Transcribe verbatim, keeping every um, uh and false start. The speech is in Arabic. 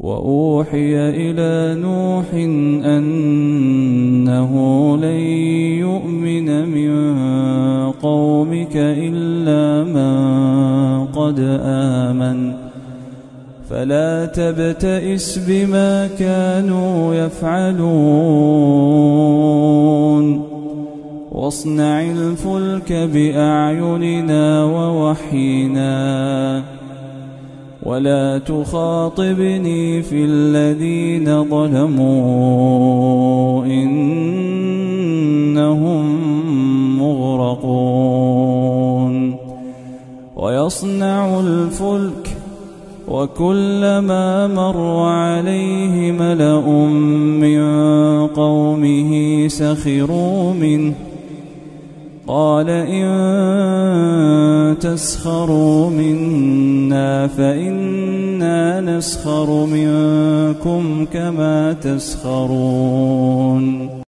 وأوحي إلى نوح أنه لن يؤمن من قومك إلا من قد آمن فلا تبتئس بما كانوا يفعلون واصنع الفلك بأعيننا ووحينا ولا تخاطبني في الذين ظلموا إنهم مغرقون ويصنع الفلك وكلما مر عليه ملأ من قومه سخروا منه قال إن تسخروا منا فإنا نسخر منكم كما تسخرون